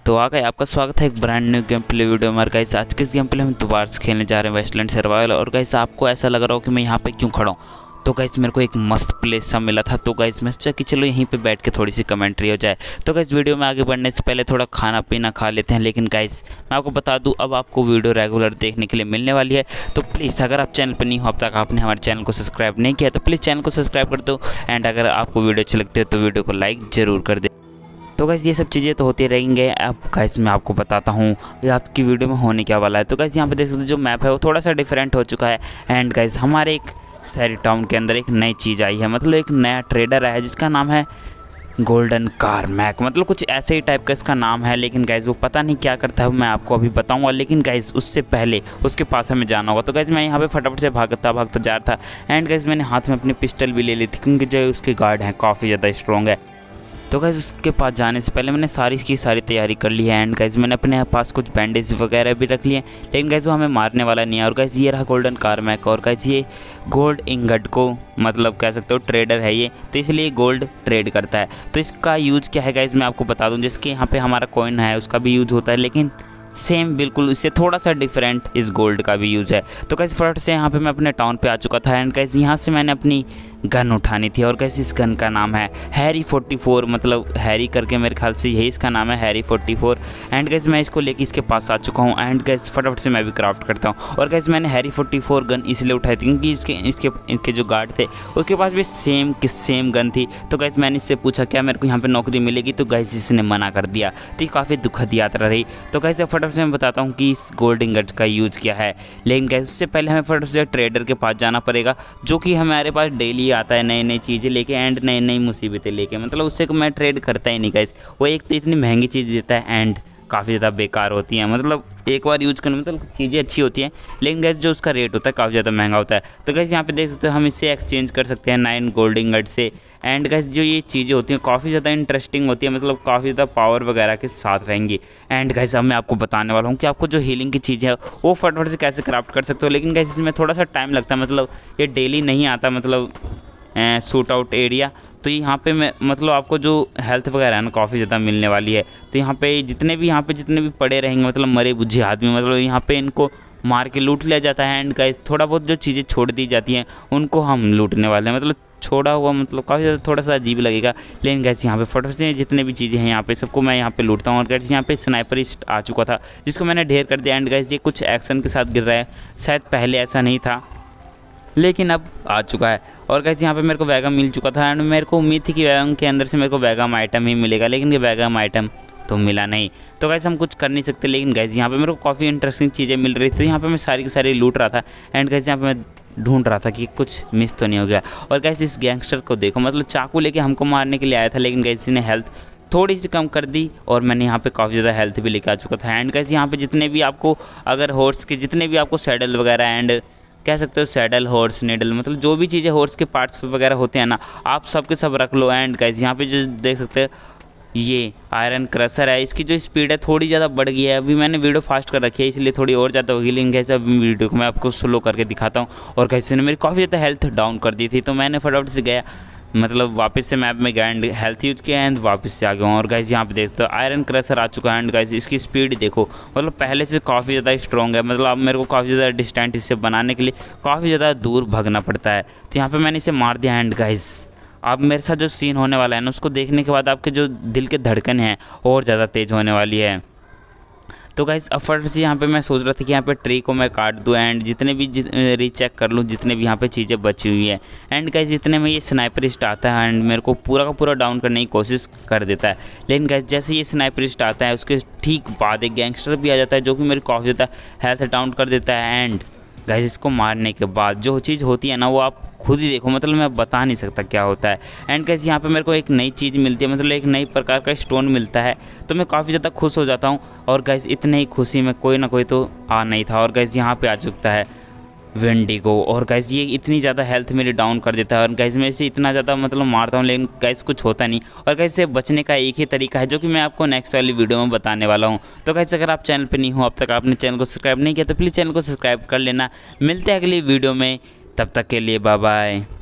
तो आ गए, आपका स्वागत है एक brand new game play video में। गाइस आज के इस गेम प्ले में दोबारा से खेलने जा रहे हैं वेस्टलैंड सर्वाइवल। और गाइस आपको ऐसा लग रहा हो कि मैं यहाँ पे क्यों खड़ा हूँ, तो गाइस मेरे को एक मस्त प्लेस सा मिला था। तो गाइस मैं सोचा कि चलो यहीं पे बैठ के थोड़ी सी कमेंट्री हो जाए। तो गाइस वीडियो में आगे बढ़ने से पहले थोड़ा खाना पीना खा लेते हैं। लेकिन गाइस मैं आपको बता दूं, अब आपको वीडियो रेगुलर देखने के लिए मिलने वाली है। तो प्लीज़ अगर आप चैनल पर नहीं हो, अब तक आपने हमारे चैनल को सब्सक्राइब नहीं किया तो प्लीज़ चैनल को सब्सक्राइब कर दो। एंड अगर आपको वीडियो अच्छी लगती है तो वीडियो को लाइक ज़रूर कर दे। तो गाइस ये सब चीज़ें तो होती रहेंगे। अब गाइस मैं आपको बताता हूँ आज की वीडियो में होने क्या वाला है। तो गाइस यहाँ पे देख सकते हो जो मैप है वो थोड़ा सा डिफरेंट हो चुका है। एंड गाइस हमारे एक शहरी टाउन के अंदर एक नई चीज़ आई है, मतलब एक नया ट्रेडर आया है जिसका नाम है गोल्डन कारमैक, मतलब कुछ ऐसे ही टाइप का इसका नाम है। लेकिन गाइस वो पता नहीं क्या करता है, मैं आपको अभी बताऊंगा। लेकिन गाइस उससे पहले उसके पास हमें जाना होगा। तो गाइस मैं यहाँ पे फटाफट से भागता जा रहा था। एंड गाइस मैंने हाथ में अपनी पिस्टल भी ले ली थी क्योंकि जो उसके गार्ड हैं काफ़ी ज़्यादा स्ट्रॉन्ग है। तो गाइस उसके पास जाने से पहले मैंने सारी की सारी तैयारी कर ली है। एंड गाइस मैंने अपने पास कुछ बैंडेज वगैरह भी रख लिए हैं। लेकिन गाइस वो हमें मारने वाला नहीं है। और गाइस ये रहा गोल्डन कारमैक। और गाइस ये गोल्ड इंगट को मतलब कह सकते हो ट्रेडर है ये, तो इसलिए गोल्ड ट्रेड करता है। तो इसका यूज़ क्या है गाइस मैं आपको बता दूं। जिसके यहाँ पे हमारा कॉइन है उसका भी यूज़ होता है, लेकिन सेम बिल्कुल इससे थोड़ा सा डिफरेंट इस गोल्ड का भी यूज़ है। तो कैसे फटाफट से यहाँ पे मैं अपने टाउन पे आ चुका था। एंड कैसे यहाँ से मैंने अपनी गन उठानी थी। और कैसे इस गन का नाम है हैरी 44, मतलब हैरी करके मेरे ख्याल से यही इसका नाम है, हैरी 44। एंड कैसे मैं इसको लेके इसके पास आ चुका हूँ। एंड कैसे फटाफट से मैं भी क्राफ्ट करता हूँ। और कैसे मैंने हैरी 44 गन इसलिए उठाई थी क्योंकि इसके जो गार्ड थे उसके पास भी सेम गन थी। तो कैसे मैंने इससे पूछा क्या मेरे को यहाँ पर नौकरी मिलेगी, तो कैसे इसने मना कर दिया। तो ये काफ़ी दुखद यात्रा रही। तो कैसे फटाफट से मैं बताता हूँ कि इस गोल्ड इंगट का यूज़ क्या है। लेकिन गाइस उससे पहले हमें फटाफट से ट्रेडर के पास जाना पड़ेगा, जो कि हमारे पास डेली आता है नई नई चीज़ें लेके एंड नई नई मुसीबतें लेके। मतलब उससे मैं ट्रेड करता ही नहीं गाइस। वो एक तो इतनी महंगी चीज़ देता है एंड काफ़ी ज़्यादा बेकार होती हैं। मतलब एक बार यूज़ करने मतलब चीज़ें अच्छी होती हैं, लेकिन गैस जो उसका रेट होता है काफ़ी ज़्यादा महंगा होता है। तो गैस यहाँ पे देख सकते हो हम इससे एक्सचेंज कर सकते हैं 9 गोल्ड इंगट से। एंड गैस जो ये चीज़ें होती हैं काफ़ी ज़्यादा इंटरेस्टिंग होती है, मतलब काफ़ी ज़्यादा पावर वगैरह के साथ रहेंगी। एंड गैस अब मैं आपको बताने वाला हूँ कि आपको जो हीलिंग की चीज़ें है वो फटाफट से कैसे क्राफ्ट कर सकते हो। लेकिन गैस इसमें थोड़ा सा टाइम लगता है, मतलब ये डेली नहीं आता, मतलब शूट आउट एरिया। तो यहाँ पे मैं मतलब आपको जो हेल्थ वगैरह है ना काफ़ी ज़्यादा मिलने वाली है। तो यहाँ पे जितने भी पड़े रहेंगे मतलब मरे बुझे आदमी, मतलब यहाँ पे इनको मार के लूट लिया जाता है। एंड गाइस थोड़ा बहुत जो चीज़ें छोड़ दी जाती हैं उनको हम लूटने वाले हैं, मतलब छोड़ा हुआ मतलब काफ़ी ज़्यादा थोड़ा सा अजीब लगेगा। लेकिन गैस यहाँ पे फटाफट से जितने भी चीज़ें हैं यहाँ पे सबको मैं यहाँ पे लूटता हूँ। और गैस यहाँ पे स्नाइपरिस्ट आ चुका था जिसको मैंने ढेर कर दिया। एंड गैस ये कुछ एक्शन के साथ गिर रहा है, शायद पहले ऐसा नहीं था लेकिन अब आ चुका है। और गाइस यहाँ पे मेरे को वैगम मिल चुका था। एंड मेरे को उम्मीद थी कि वैगम के अंदर से मेरे को वैगम आइटम ही मिलेगा, लेकिन ये वैगम आइटम तो मिला नहीं। तो गाइस हम कुछ कर नहीं सकते। लेकिन गाइस यहाँ पे मेरे को काफ़ी इंटरेस्टिंग चीज़ें मिल रही थी। यहाँ पे मैं सारी की सारी लूट रहा था। एंड गाइस यहाँ पे मैं ढूंढ रहा था कि कुछ मिस तो नहीं हो गया। और गाइस इस गैंगस्टर को देखो, मतलब चाकू लेके हमको मारने के लिए आया था, लेकिन गाइस ने हेल्थ थोड़ी सी कम कर दी और मैंने यहाँ पे काफ़ी ज़्यादा हेल्थ भी लेके आ चुका था। एंड गाइस यहाँ पे जितने भी आपको अगर हॉर्स के जितने भी आपको सैडल वगैरह एंड कह सकते हो सैडल हॉर्स नीडल, मतलब जो भी चीज़ें हॉर्स के पार्ट्स वगैरह होते हैं ना आप सब के सब रख लो। एंड गाइस यहाँ पे जो देख सकते हो ये आयरन क्रशर है, इसकी जो स्पीड है थोड़ी ज़्यादा बढ़ गई है। अभी मैंने वीडियो फास्ट कर रखी है इसलिए थोड़ी और ज़्यादा होगी। लेकिन गाइस अब वीडियो को मैं आपको स्लो करके दिखाता हूँ। और गाइस ने मेरी काफ़ी ज़्यादा हेल्थ डाउन कर दी थी, तो मैंने फटाफट से गया, मतलब वापस से मैप में गया एंड हेल्थ यूज़ किया एंड वापस से आ गया हूँ। और गाइस यहाँ पे देखते हो आयरन क्रशर आ चुका है। एंड गाइस इसकी स्पीड देखो, मतलब पहले से काफ़ी ज़्यादा स्ट्रॉन्ग है। मतलब अब मेरे को काफ़ी ज़्यादा डिस्टेंट इससे बनाने के लिए काफ़ी ज़्यादा दूर भागना पड़ता है। तो यहाँ पे मैंने इसे मार दिया। एंड गाइस अब मेरे साथ जो सीन होने वाला है ना उसको देखने के बाद आपके जो दिल के धड़कन हैं और ज़्यादा तेज़ होने वाली है। तो गाइस अब फट से यहाँ पे मैं सोच रहा था कि यहाँ पे ट्री को मैं काट दूँ एंड जितने भी रीचेक कर लूँ जितने भी यहाँ पे चीज़ें बची हुई है। एंड गाइस इतने में ये स्नाइपरिस्ट आता है एंड मेरे को पूरा का पूरा डाउन करने की कोशिश कर देता है। लेकिन गाइस जैसे ये स्नाइपरिस्ट आता है उसके ठीक बाद एक गैंगस्टर भी आ जाता है जो कि मेरी काफ़ी ज़्यादा हेल्थ डाउन कर देता है। एंड गाइस इसको मारने के बाद जो चीज़ होती है ना वो आप खुद ही देखो, मतलब मैं बता नहीं सकता क्या होता है। एंड गाइस यहाँ पे मेरे को एक नई चीज़ मिलती है, मतलब एक नई प्रकार का स्टोन मिलता है, तो मैं काफ़ी ज़्यादा खुश हो जाता हूँ। और गाइस इतने ही खुशी में कोई ना कोई तो आ नहीं था। और गाइस यहाँ पे आ चुका है वेंडिगो। और गाइस ये इतनी ज़्यादा हेल्थ मेरी डाउन कर देता है। और गाइस मैं इसे इतना ज़्यादा मतलब मारता हूँ लेकिन गाइस कुछ होता नहीं। और गाइस से बचने का एक ही तरीका है जो कि मैं आपको नेक्स्ट वाली वीडियो में बताने वाला हूँ। तो गाइस अगर आप चैनल पे नहीं हो, अब तक आपने चैनल को सब्सक्राइब नहीं किया तो प्लीज़ चैनल को सब्सक्राइब कर लेना। मिलते हैं अगली वीडियो में, तब तक के लिए बाय बाय।